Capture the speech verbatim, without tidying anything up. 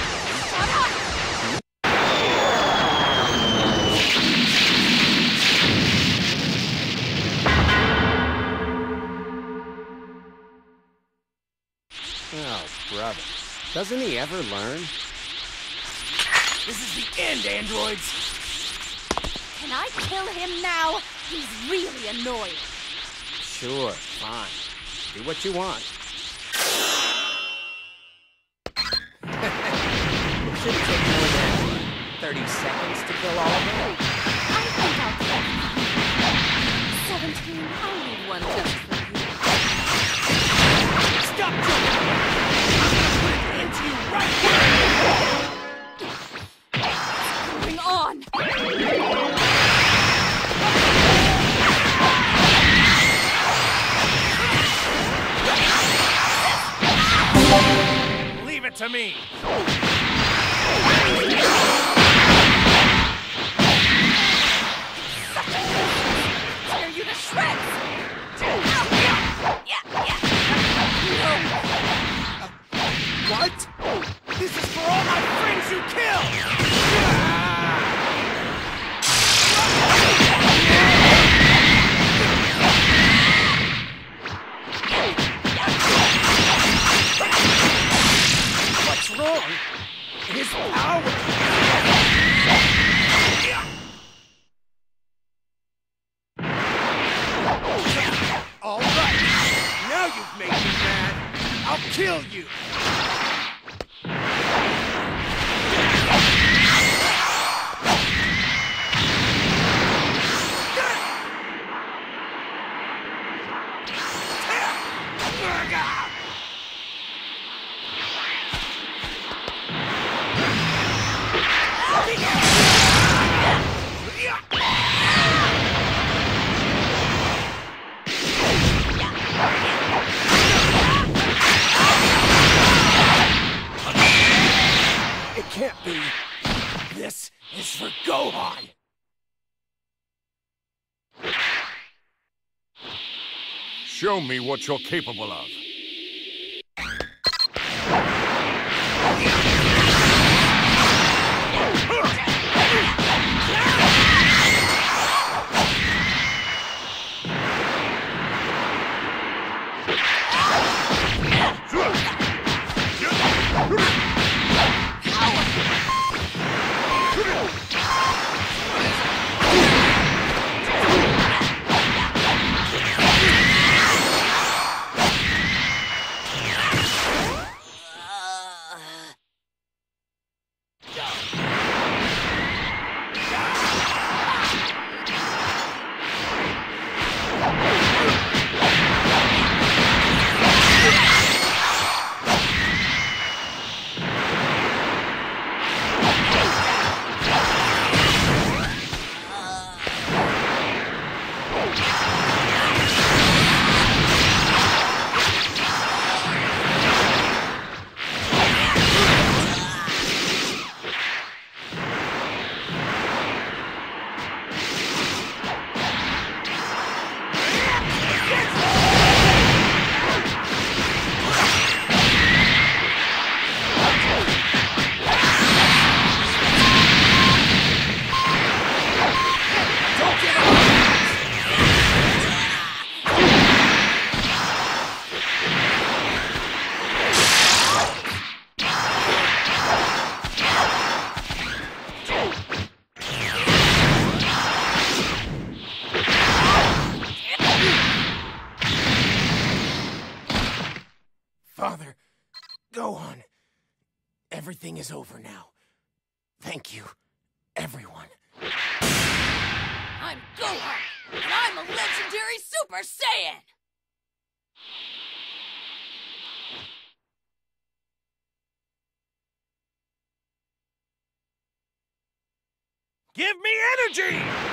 Oh, brother. Doesn't he ever learn? This is the end, androids! Can I kill him now? He's really annoying. Sure, fine. Do what you want. It should take more than thirty seconds to kill all of them. I think I'll kill him. Seventeen, I'll leave one just for you. Stop jumping! I'm gonna put an end to you right Going on! Leave it to me! Tear you to shreds! What? This is for all my friends you killed! What's wrong? His power! All right! Now you've made me mad! I'll kill you! It can't be. This is for Gohan. Show me what you're capable of. Father, Gohan, everything is over now. Thank you, everyone. I'm Gohan, and I'm a legendary Super Saiyan! Give me energy!